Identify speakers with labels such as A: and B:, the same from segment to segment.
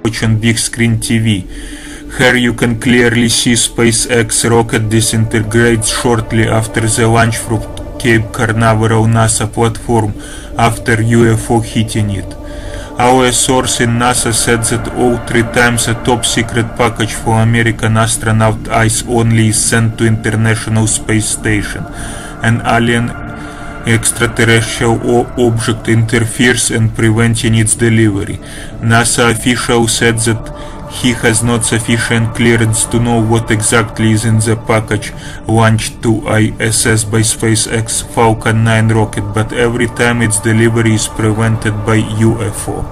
A: watch on big screen TV. Here you can clearly see SpaceX rocket disintegrates shortly after the launch from Cape Canaveral NASA platform after UFO hitting it. Our source in NASA said that all 3 times a top secret package for American astronaut eyes only is sent to International Space Station. An alien extraterrestrial object interferes in preventing its delivery. NASA official said that he has not sufficient clearance to know what exactly is in the package launched to ISS by SpaceX Falcon 9 rocket, but every time its delivery is prevented by UFO.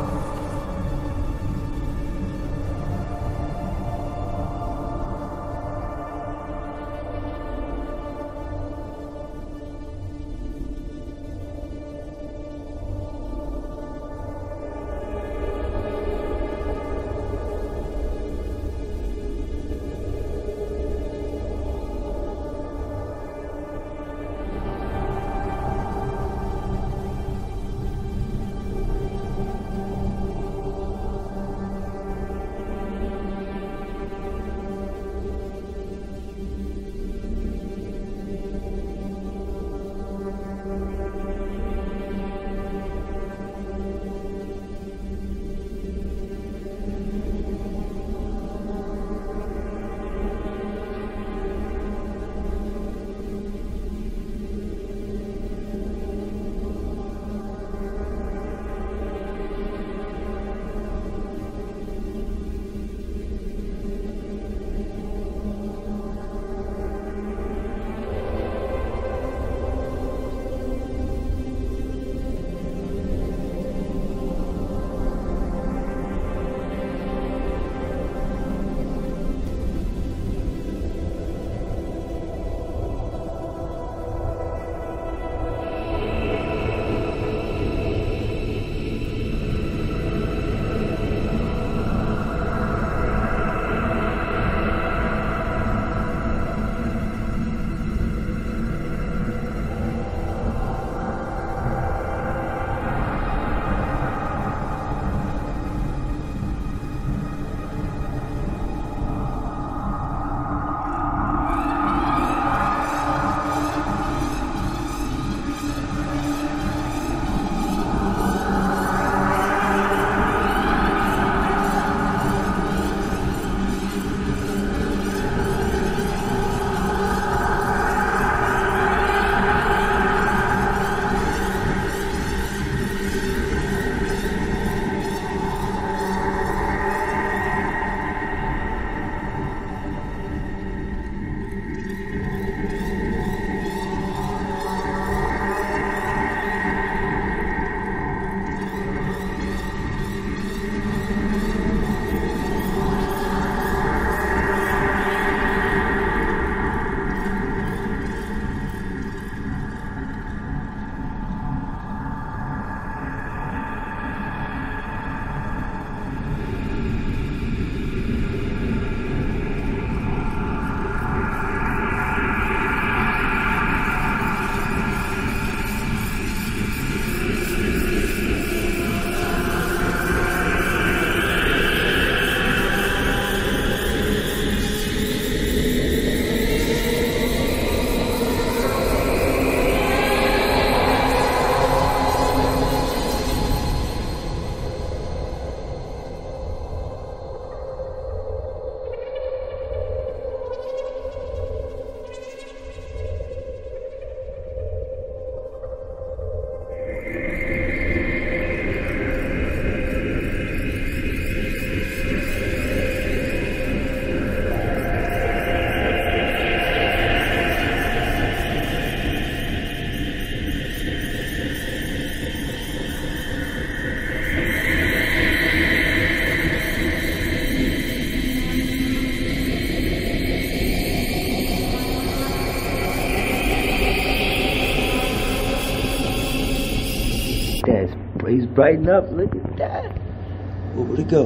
B: He's brightened up. Look at that. Oh, where'd it go?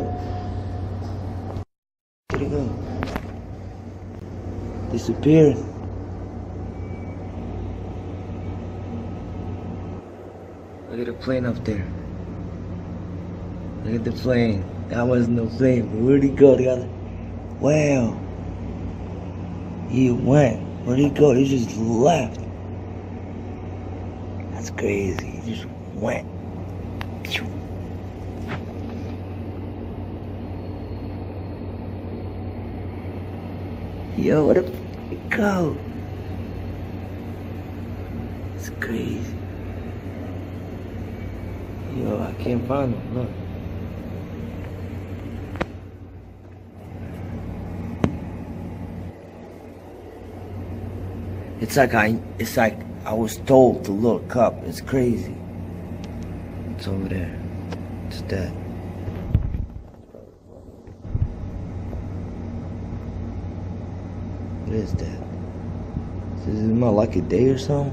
B: Where'd it go? Disappearing. Look at the plane up there. Look at the plane. That wasn't no plane, but where'd he go? The other. Wow. He went. Where'd he go? He just left. That's crazy. He just went. Yo, where the f*** he go? It's crazy. Yo, I can't find him. Look. It's like I was told to look up. It's crazy. It's over there. It's dead. What is that? Is it my lucky day or something?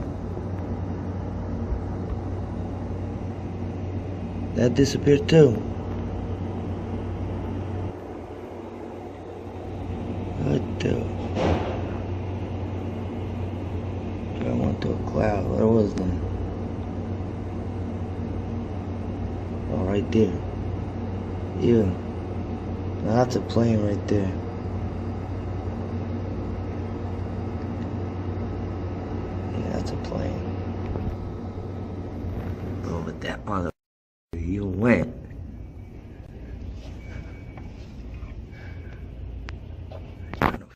B: That disappeared too. What the? I went to a cloud. Where was that? Oh, right there. Yeah. Now that's a plane right there. Yeah, that's a plane. Oh, but that mother. You went. Trying to